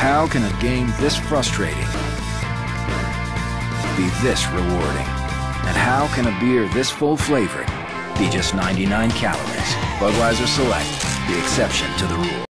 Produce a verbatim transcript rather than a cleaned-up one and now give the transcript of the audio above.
How can a game this frustrating be this rewarding? And how can a beer this full-flavored be just ninety-nine calories? Budweiser Select, the exception to the rule.